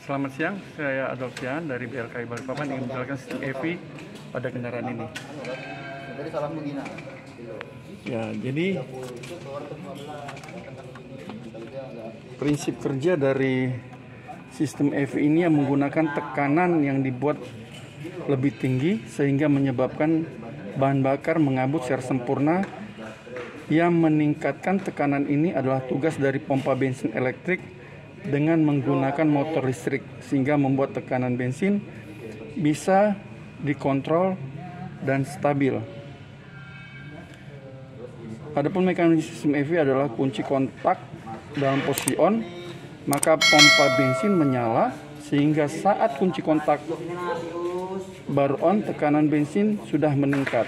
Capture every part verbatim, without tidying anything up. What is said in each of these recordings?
Selamat siang, saya Adolfian dari B L K I Balikpapan ingin menjelaskan sistem E V pada kendaraan ini. Ya, jadi prinsip kerja dari sistem E V ini yang menggunakan tekanan yang dibuat lebih tinggi sehingga menyebabkan bahan bakar mengabut secara sempurna. Yang meningkatkan tekanan ini adalah tugas dari pompa bensin elektrik dengan menggunakan motor listrik sehingga membuat tekanan bensin bisa dikontrol dan stabil. Adapun mekanisme sistem E V adalah kunci kontak dalam posisi on, maka pompa bensin menyala sehingga saat kunci kontak baru on, tekanan bensin sudah meningkat.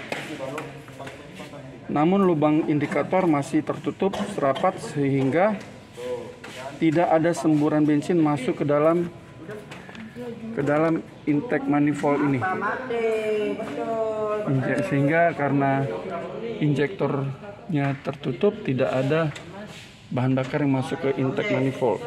Namun lubang indikator masih tertutup rapat sehingga tidak ada semburan bensin masuk ke dalam ke dalam intake manifold ini. Sehingga karena injektornya tertutup, tidak ada bahan bakar yang masuk ke intake manifold.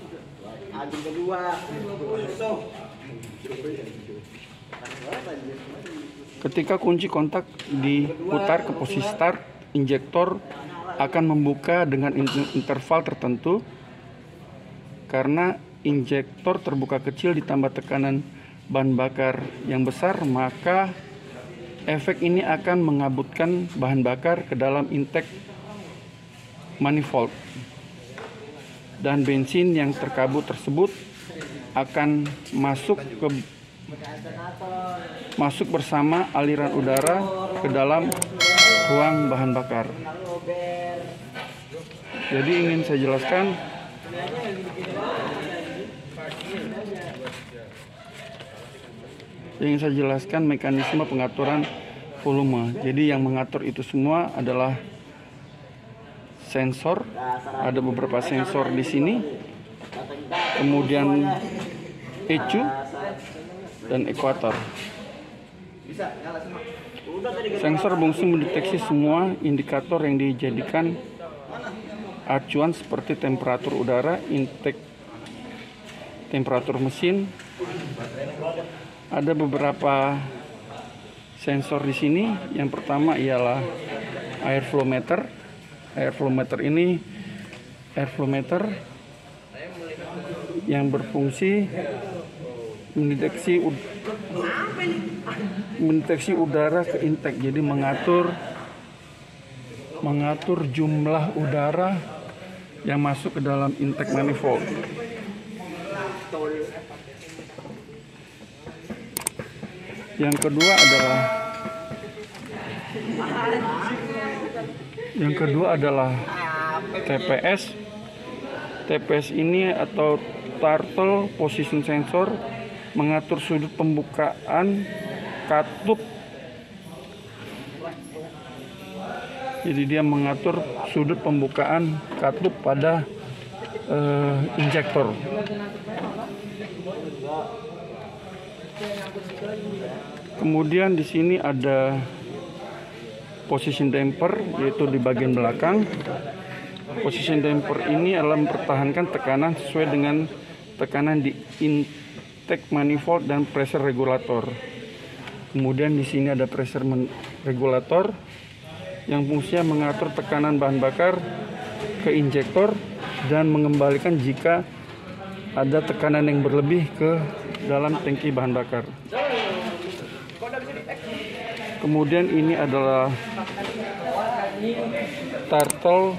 Ketika kunci kontak diputar ke posisi start, injektor akan membuka dengan interval tertentu. Karena injektor terbuka kecil ditambah tekanan bahan bakar yang besar, maka efek ini akan mengabutkan bahan bakar ke dalam intake manifold. Dan bensin yang terkabut tersebut akan masuk ke masuk bersama aliran udara ke dalam ruang bahan bakar. Jadi ingin saya jelaskan ingin saya jelaskan mekanisme pengaturan volume. Jadi yang mengatur itu semua adalah sensor. Ada beberapa sensor di sini. Kemudian E C U dan ekuator. Sensor fungsi mendeteksi semua indikator yang dijadikan acuan seperti temperatur udara, intake, temperatur mesin. Ada beberapa sensor di sini. Yang pertama ialah air flow meter. Air flow meter ini air flow meter yang berfungsi mendeteksi mendeteksi udara ke intake, jadi mengatur mengatur jumlah udara yang masuk ke dalam intake manifold. Yang kedua adalah yang kedua adalah T P S. T P S ini atau Turtle Position Sensor mengatur sudut pembukaan katup. Jadi dia mengatur sudut pembukaan katup pada uh, injektor. Kemudian di sini ada position damper, yaitu di bagian belakang. Position damper ini adalah mempertahankan tekanan sesuai dengan tekanan di intake manifold dan pressure regulator. Kemudian di sini ada pressure regulator yang fungsinya mengatur tekanan bahan bakar ke injektor dan mengembalikan jika ada tekanan yang berlebih ke dalam tangki bahan bakar. Kemudian ini adalah turtle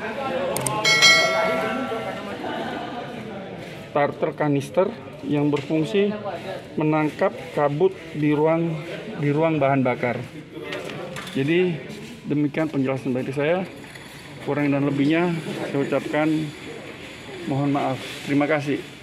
turtle kanister yang berfungsi menangkap kabut di ruang di ruang bahan bakar. Jadi demikian penjelasan dari saya. Kurang dan lebihnya saya ucapkan mohon maaf. Terima kasih.